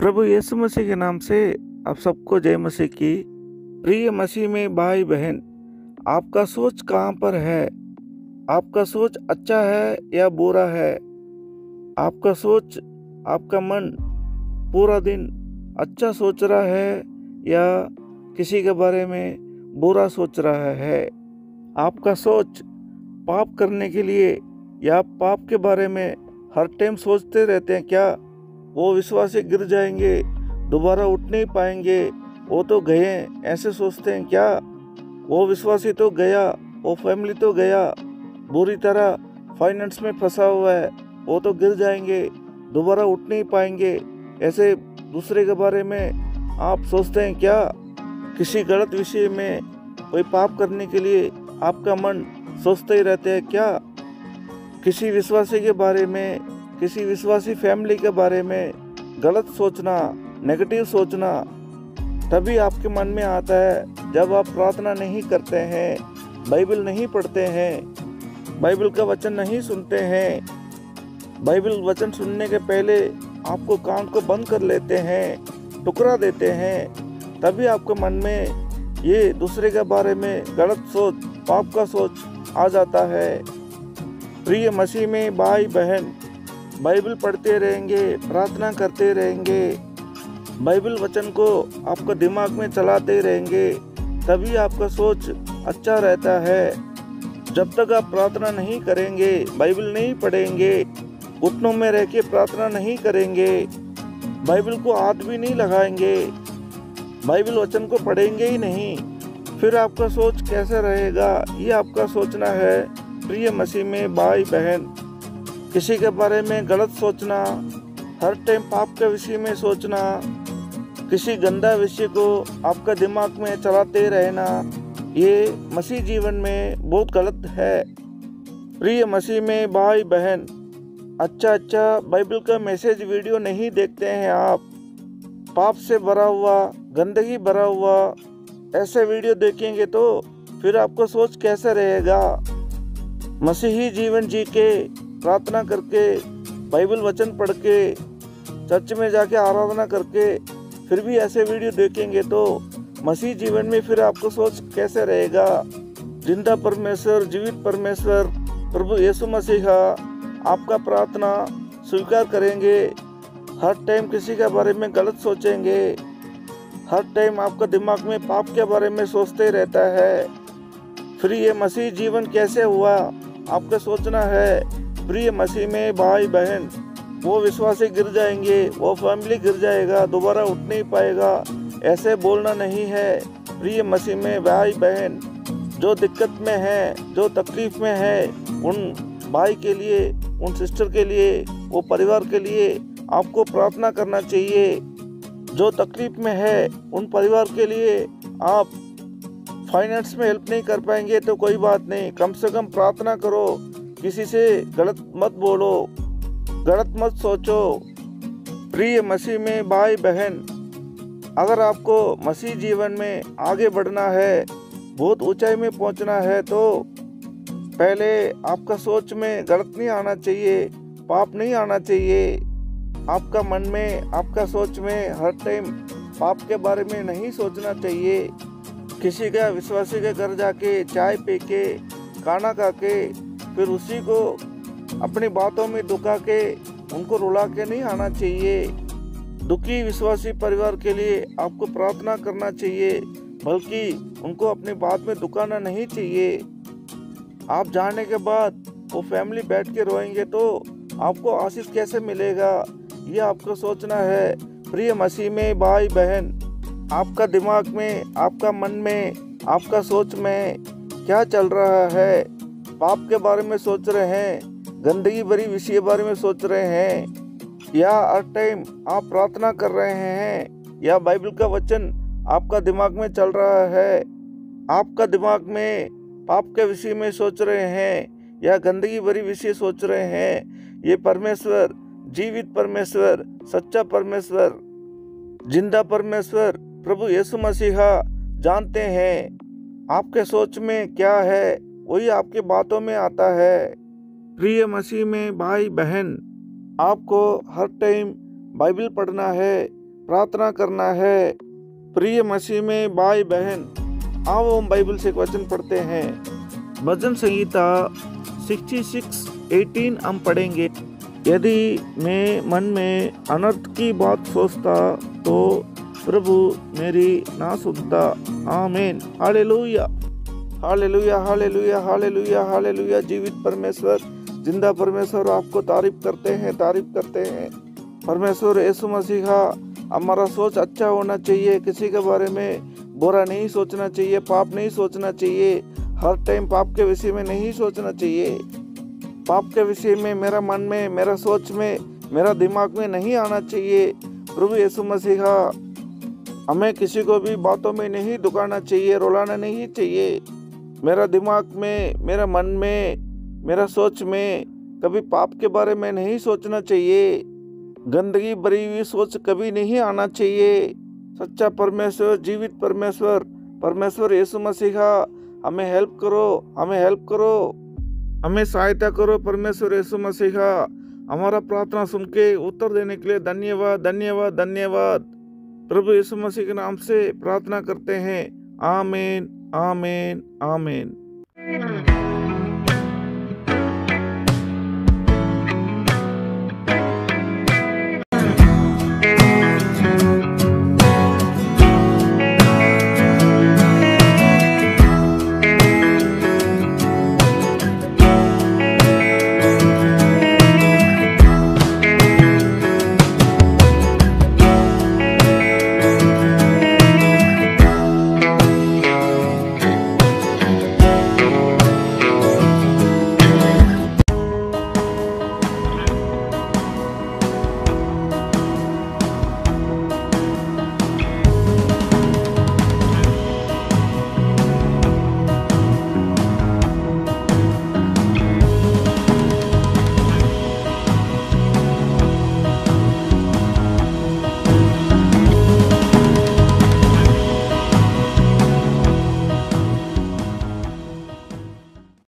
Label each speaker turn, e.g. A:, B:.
A: प्रभु यीशु मसीह के नाम से आप सबको जय मसीह की। प्रिय मसीह में भाई बहन, आपका सोच कहाँ पर है? आपका सोच अच्छा है या बुरा है? आपका सोच, आपका मन पूरा दिन अच्छा सोच रहा है या किसी के बारे में बुरा सोच रहा है? आपका सोच पाप करने के लिए या पाप के बारे में हर टाइम सोचते रहते हैं क्या? वो विश्वासी गिर जाएंगे, दोबारा उठ नहीं पाएंगे, वो तो गए, ऐसे सोचते हैं क्या? वो विश्वासी तो गया, वो फैमिली तो गया, बुरी तरह फाइनेंस में फंसा हुआ है, वो तो गिर जाएंगे, दोबारा उठ नहीं पाएंगे, ऐसे दूसरे के बारे में आप सोचते हैं क्या? किसी गलत विषय में कोई पाप करने के लिए आपका मन सोचते ही रहते हैं क्या? किसी विश्वासी के बारे में, किसी विश्वासी फैमिली के बारे में गलत सोचना, नेगेटिव सोचना तभी आपके मन में आता है जब आप प्रार्थना नहीं करते हैं, बाइबल नहीं पढ़ते हैं, बाइबल का वचन नहीं सुनते हैं। बाइबल वचन सुनने के पहले आपको कान को बंद कर लेते हैं, टुकड़ा देते हैं, तभी आपके मन में ये दूसरे के बारे में गलत सोच, पाप का सोच आ जाता है। प्रिय मसीह में भाई बहन, बाइबल पढ़ते रहेंगे, प्रार्थना करते रहेंगे, बाइबल वचन को आपका दिमाग में चलाते रहेंगे, तभी आपका सोच अच्छा रहता है। जब तक आप प्रार्थना नहीं करेंगे, बाइबल नहीं पढ़ेंगे, घुटनों में रह के प्रार्थना नहीं करेंगे, बाइबल को हाथ भी नहीं लगाएंगे, बाइबल वचन को पढ़ेंगे ही नहीं, फिर आपका सोच कैसे रहेगा? ये आपका सोचना है। प्रिय मसीह में भाई बहन, किसी के बारे में गलत सोचना, हर टाइम पाप के विषय में सोचना, किसी गंदा विषय को आपका दिमाग में चलाते रहना, ये मसीह जीवन में बहुत गलत है। प्रिय मसीह में भाई बहन, अच्छा बाइबल का मैसेज वीडियो नहीं देखते हैं आप, पाप से भरा हुआ, गंदगी भरा हुआ ऐसे वीडियो देखेंगे तो फिर आपका सोच कैसे रहेगा? मसीही जीवन जी के, प्रार्थना करके, बाइबल वचन पढ़ के, चर्च में जाके आराधना करके फिर भी ऐसे वीडियो देखेंगे तो मसीह जीवन में फिर आपको सोच कैसे रहेगा? जिंदा परमेश्वर, जीवित परमेश्वर प्रभु यीशु मसीह आपका प्रार्थना स्वीकार करेंगे। हर टाइम किसी के बारे में गलत सोचेंगे, हर टाइम आपका दिमाग में पाप के बारे में सोचते रहता है, फिर ये मसीह जीवन कैसे हुआ? आपका सोचना है। प्रिय मसीह में भाई बहन, वो विश्वासी गिर जाएंगे, वो फैमिली गिर जाएगा, दोबारा उठ नहीं पाएगा, ऐसे बोलना नहीं है। प्रिय मसीह में भाई बहन, जो दिक्कत में है, जो तकलीफ में है, उन भाई के लिए, उन सिस्टर के लिए, वो परिवार के लिए आपको प्रार्थना करना चाहिए। जो तकलीफ में है उन परिवार के लिए आप फाइनेंस में हेल्प नहीं कर पाएंगे तो कोई बात नहीं, कम से कम प्रार्थना करो, किसी से गलत मत बोलो, गलत मत सोचो। प्रिय मसीह में भाई बहन, अगर आपको मसीह जीवन में आगे बढ़ना है, बहुत ऊंचाई में पहुंचना है, तो पहले आपका सोच में गलत नहीं आना चाहिए, पाप नहीं आना चाहिए। आपका मन में, आपका सोच में हर टाइम पाप के बारे में नहीं सोचना चाहिए। किसी का विश्वासी के घर जाके चाय पी के, खाना खा के, फिर उसी को अपनी बातों में दुखा के, उनको रुला के नहीं आना चाहिए। दुखी विश्वासी परिवार के लिए आपको प्रार्थना करना चाहिए, बल्कि उनको अपनी बात में दुखाना नहीं चाहिए। आप जाने के बाद वो फैमिली बैठ के रोएंगे तो आपको आशीष कैसे मिलेगा? ये आपको सोचना है। प्रिय मसीह में भाई बहन, आपका दिमाग में, आपका मन में, आपका सोच में क्या चल रहा है? पाप के बारे में सोच रहे हैं, गंदगी भरी विषय के बारे में सोच रहे हैं, या हर टाइम आप प्रार्थना कर रहे हैं, या बाइबल का वचन आपका दिमाग में चल रहा है? आपका दिमाग में पाप के विषय में सोच रहे हैं या गंदगी भरी विषय सोच रहे हैं? ये परमेश्वर, जीवित परमेश्वर, सच्चा परमेश्वर, जिंदा परमेश्वर प्रभु यीशु मसीह जानते हैं आपके सोच में क्या है, वही आपकी बातों में आता है। प्रिय मसीह में भाई बहन, आपको हर टाइम बाइबल पढ़ना है, प्रार्थना करना है। प्रिय मसीह में भाई बहन, आओ हम बाइबल से एक वचन पढ़ते हैं। भजन संहिता 66:18 हम पढ़ेंगे। यदि मैं मन में अनर्थ की बात सोचता तो प्रभु मेरी ना सुनता। आमीन। Hallelujah, hallelujah, hallelujah, hallelujah, hallelujah. जीवित परमेश्वर, जिंदा परमेश्वर, आपको तारीफ करते हैं, तारीफ करते हैं। परमेश्वर यीशु मसीह, हमारा सोच अच्छा होना चाहिए, किसी के बारे में बुरा नहीं सोचना चाहिए, पाप नहीं सोचना चाहिए, हर टाइम पाप के विषय में नहीं सोचना चाहिए। पाप के विषय में मेरा मन में, मेरा सोच में, मेरा दिमाग में नहीं आना चाहिए। प्रभु यीशु मसीह, हमें किसी को भी बातों में नहीं दुखाना चाहिए, रुलाना नहीं चाहिए। मेरा दिमाग में, मेरा मन में, मेरा सोच में कभी पाप के बारे में नहीं सोचना चाहिए। गंदगी भरी हुई सोच कभी नहीं आना चाहिए। सच्चा परमेश्वर, जीवित परमेश्वर, परमेश्वर यीशु मसीह, हमें हेल्प करो, हमें हेल्प करो, हमें सहायता करो। परमेश्वर यीशु मसीह, हमारा प्रार्थना सुन के उत्तर देने के लिए धन्यवाद, धन्यवाद, धन्यवाद। प्रभु यीशु मसीह के नाम से प्रार्थना करते हैं। आमीन, आमीन, आमीन।